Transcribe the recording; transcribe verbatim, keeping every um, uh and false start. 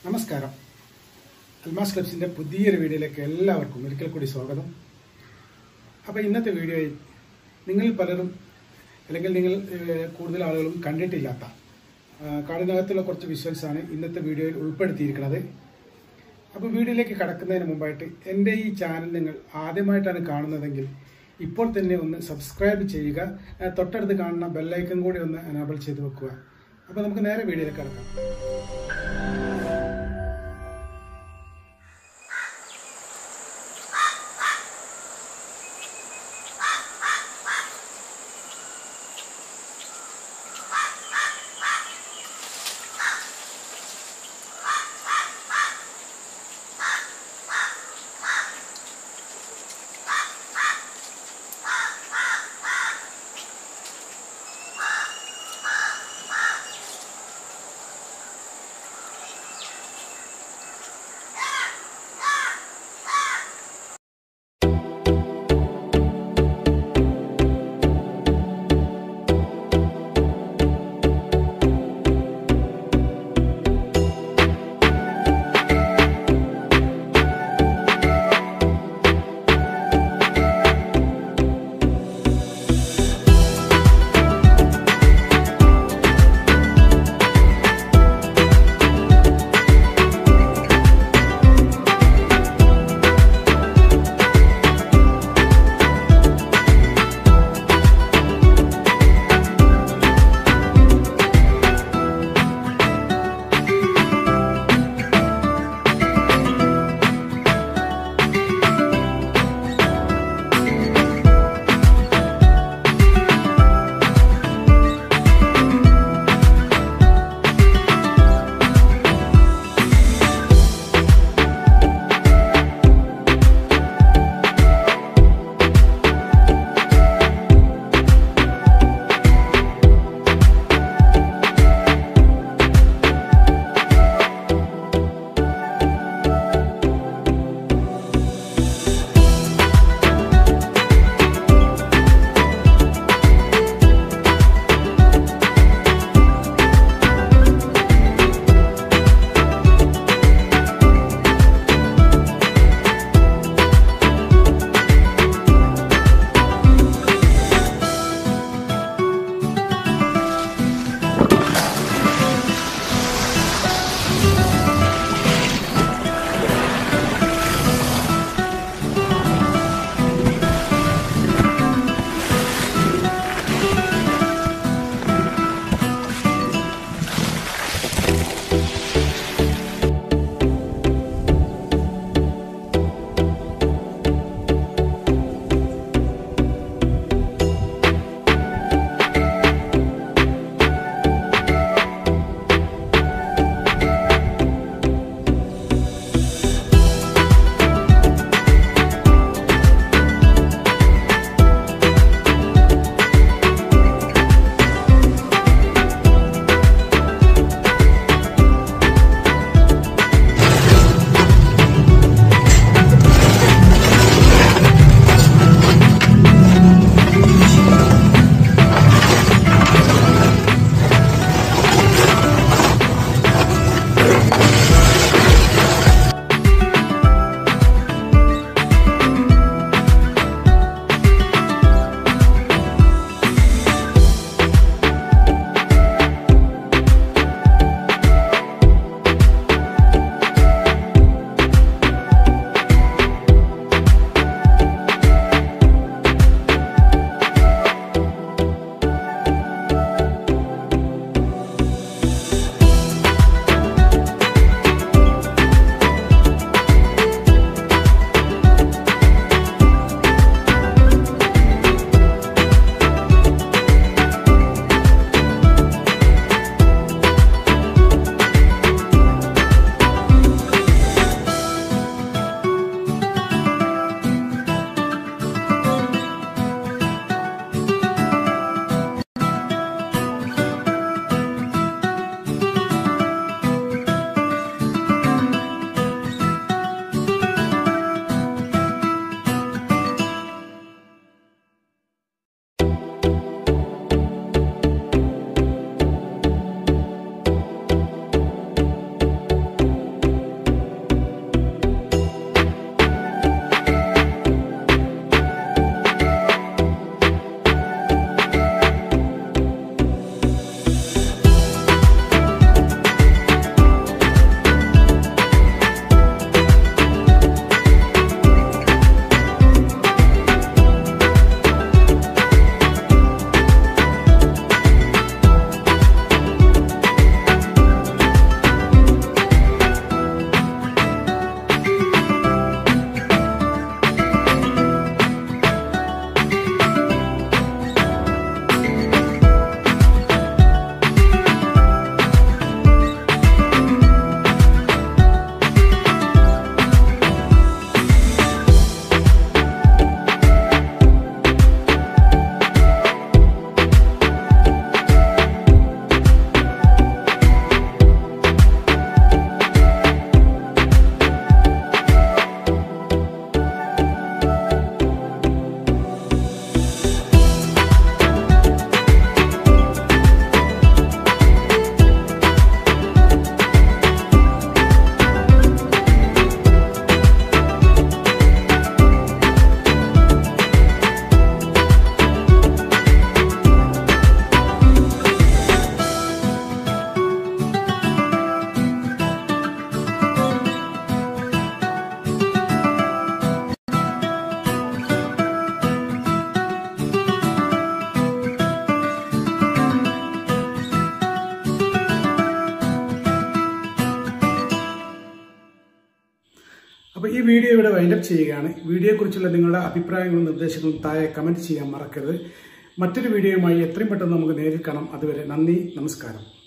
നമസ്കാരം. അൽമാസ് ക്ലബ്സിൻ്റെ പുതിയൊരു വീഡിയോയിലേക്ക് എല്ലാവർക്കും ഒരിക്കൽ കൂടി സ്വാഗതം. അപ്പോൾ ഇന്നത്തെ വീഡിയോയിൽ നിങ്ങൾ പലരും അല്ലെങ്കിൽ നിങ്ങൾ കൂടുതൽ ആളുകളും കണ്ടിട്ടില്ലാത്ത കാടിനകത്തുള്ള കുറച്ച് വിഷ്വൽസാണ് ഇന്നത്തെ വീഡിയോയിൽ ഉൾപ്പെടുത്തിയിരിക്കുന്നത്. അപ്പോൾ വീഡിയോയിലേക്ക് കടക്കുന്നതിന് മുമ്പായിട്ട് എൻ്റെ ഈ ചാനൽ നിങ്ങൾ ആദ്യമായിട്ടാണ് കാണുന്നതെങ്കിൽ ഇപ്പോൾ തന്നെ ഒന്ന് സബ്സ്ക്രൈബ് ചെയ്യുക. തൊട്ടടുത്ത് കാണുന്ന ബെല്ലൈക്കൺ കൂടി ഒന്ന് എനേബിൾ ചെയ്ത് വെക്കുക. അപ്പോൾ നമുക്ക് നേരെ വീഡിയോയിലേക്ക് കടക്കാം. അപ്പോൾ ഈ വീഡിയോ ഇവിടെ വൈൻഡപ്പ് ചെയ്യുകയാണ്. വീഡിയോയെക്കുറിച്ചുള്ള നിങ്ങളുടെ അഭിപ്രായങ്ങളും നിർദ്ദേശങ്ങളും താഴെ കമൻറ്റ് ചെയ്യാൻ മറക്കരുത്. മറ്റൊരു വീഡിയോയുമായി എത്രയും പെട്ടെന്ന് നമുക്ക് നേരിൽ കാണാം. അതുവരെ നന്ദി, നമസ്കാരം.